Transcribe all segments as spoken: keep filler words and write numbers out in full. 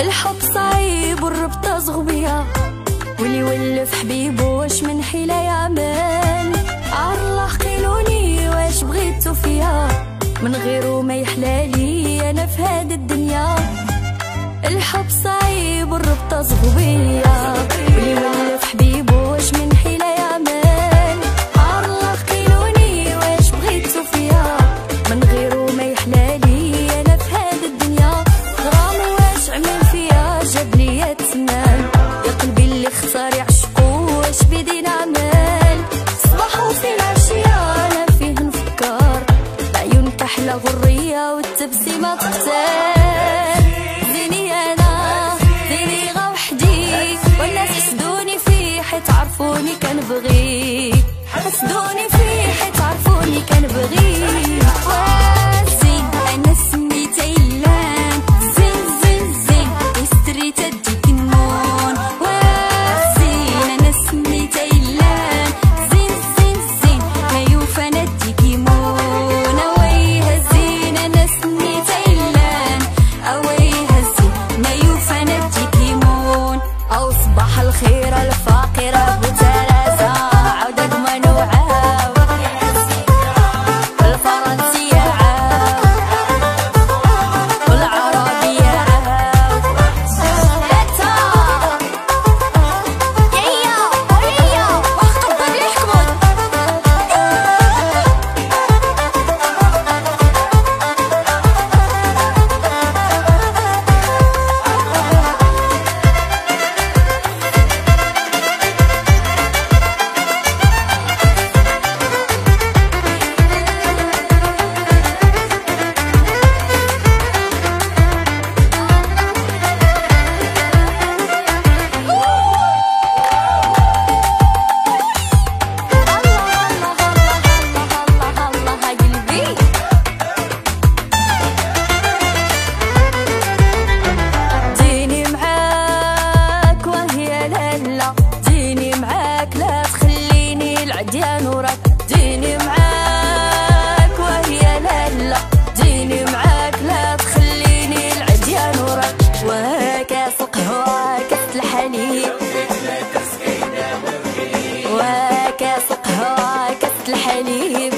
الحب صعيب والربطة صغبية، واللي يولف حبيبو واش من حيلة يعمل؟ عالله قيلولي واش بغيتو فيا، من غيرو ما يحلالي انا في هاد الدنيا. الحب صعيب والربطة صغبية، واللي يولف حبيبو واش من حيلة يعمل؟ عالله قيلولي واش بغيتو فيا، من غيرو ما يحلالي انا في هاد الدنيا. غرام واش عمل فيا جاب ليا تمام، يا قلبي اللي اختار يعشقو واش بيدي نعمل؟ صباح وفي العشية انا فيه نفكر، العيون كحلة غرية والتبسيمة تقتل. زيني انا زيني غا وحدي، والناس حسدوني فيه حيت عرفوني كنبغي، حسدوني فيه حيت عرفوني كنبغي. وزين انا سميت عيلان، زين زين زين استريت اديك النون. وزين انا سميت عيلان، زين زين زين هيوف انا اديك يمون. اويها زين انا سميت عيلان، اويها زين هيوف انا اديك يمون. او صباح الخير الفاقرة بتلازا عودك منوعة، الفرنسية عاو والعربية عاو. لاتا يايا وليا وخطبك لي حكمون. ديان وراك جيني معاك وهي لالا، جيني معاك لا تخليني العديان وراك. وكاس القهوة كاس الحليب، وكاس القهوة كاس الحليب،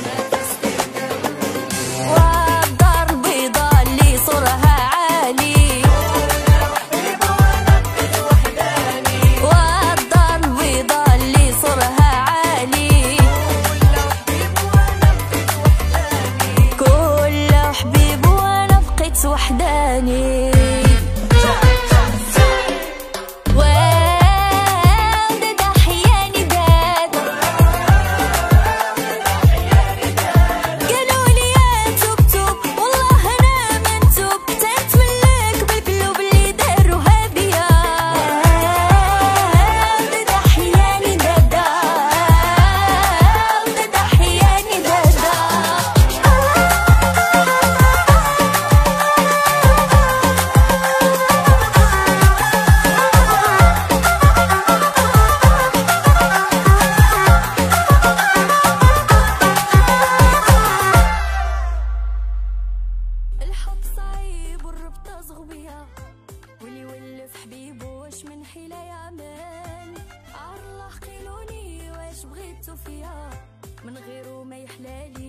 والدار البيضاء اللي صورها عالي، والدار البيضاء اللي صورها عالي. كل حبيب وانا بقيت وحداني. الحب صعيب والربطة صغبية، واللي يولف حبيبو واش من حيلة يعمل؟ عالله قيلوني واش بغيتو فيا، من غيرو ما يحلالي